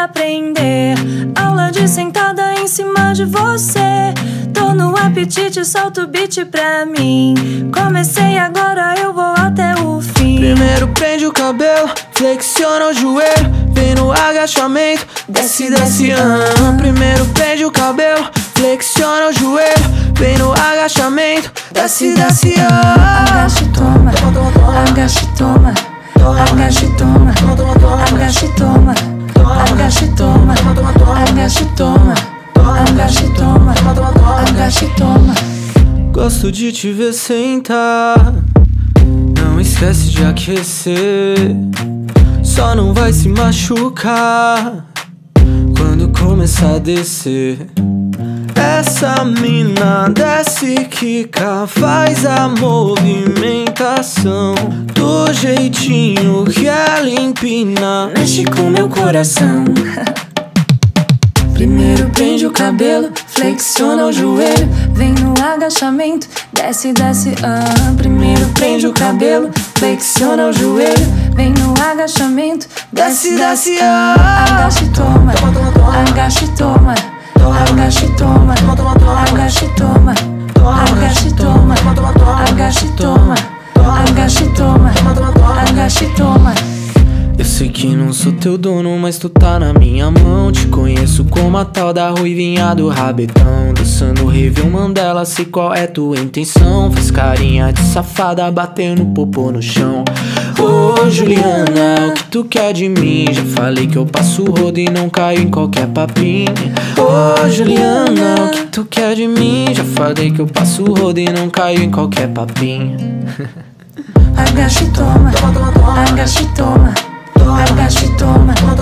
aprender. Aula de sentada em cima de você. Tô no apetite, solta o beat pra mim. Comecei agora, eu vou até o fim. Primeiro prende o cabelo, flexiona o joelho, vem no agachamento, desce, desce, Primeiro prende o cabelo, flexiona o joelho, vem no agachamento, desce, desce, Agacha e toma, agacha e toma, agacha e toma, agacha e toma, agacha e toma, agacha e toma, agacha e toma, agacha e toma. Gosto de te ver sentar, não esquece de aquecer. Só não vai se machucar quando começar a descer. Essa mina desce, quica, faz a movimentação do jeitinho que ela empina, mexe com meu coração. Primeiro prende o cabelo, flexiona o joelho, vem no agachamento, desce, desce, Primeiro prende o cabelo, flexiona o joelho, vem no agachamento, desce, desce, Agacha e toma, agacha e toma, agacha e toma, agacha e toma, agacha e toma, agacha e toma, agacha e toma, agacha e toma. Eu sei que não sou teu dono, mas tu tá na minha mão. Te conheço como a tal da ruivinha do rabetão. Dançando Réveillon Mandela, sei qual é tua intenção. Faz carinha de safada, batendo popô no chão. Ô Juliana, o que tu quer de mim? Já falei que eu passo o rodo e não caio em qualquer papinho. Ô Juliana, o que tu quer de mim? Já falei que eu passo o rodo e não caio em qualquer papinho. Agacha e toma, agacha e toma, agacha e toma,